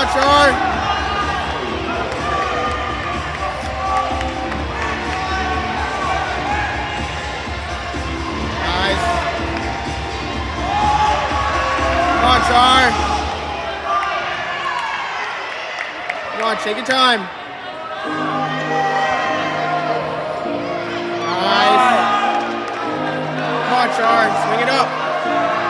on, Char. Nice. Come on, Char. Come on, take your time. Nice. Come on, Char. Swing it up.